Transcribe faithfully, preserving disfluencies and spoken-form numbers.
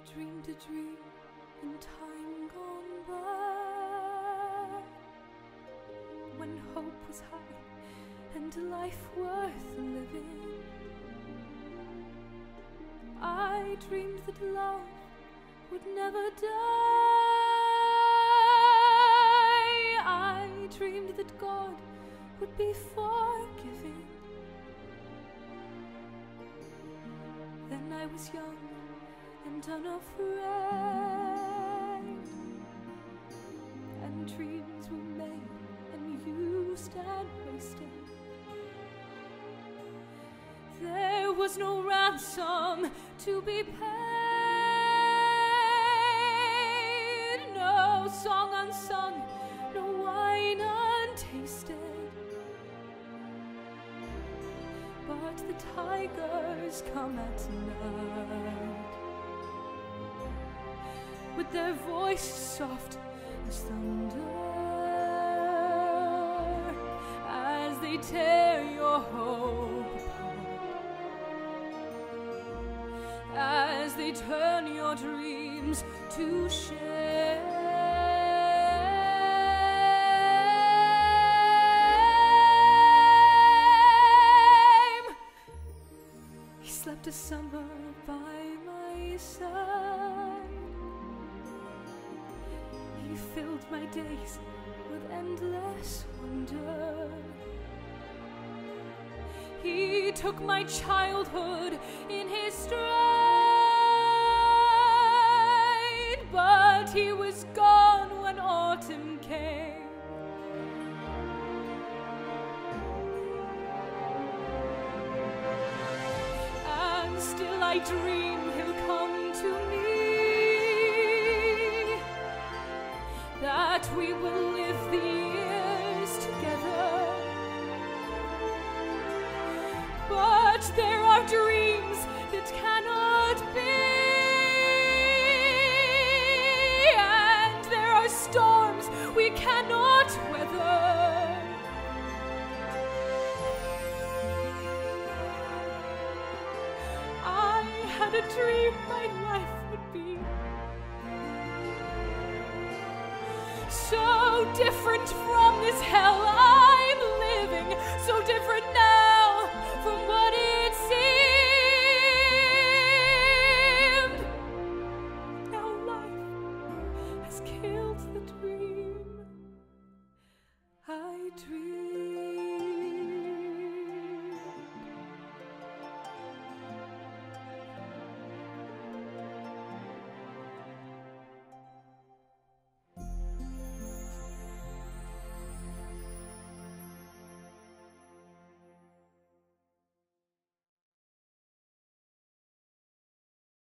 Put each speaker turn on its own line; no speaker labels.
dreamed a dream in time gone by, when hope was high and life worth living. I dreamed that love would never die. I dreamed that God would be forgiving. Then I was young and unafraid, and dreams were made and used and wasted. There was no ransom to be paid, no song unsung, no wine untasted. But the tigers come at night, with their voice soft as thunder, as they tear your hope apart, as they turn your dreams to shame. He slept a summer by my side. He filled my days with endless wonder. He took my childhood in his stride, but he was gone when autumn came. And still I dream he'll come to me, that we will live the years together. But there are dreams that cannot be, and there are storms we cannot weather. I had a dream my life would be so different from this hell I'm living, so different now from what it seemed. Now life has killed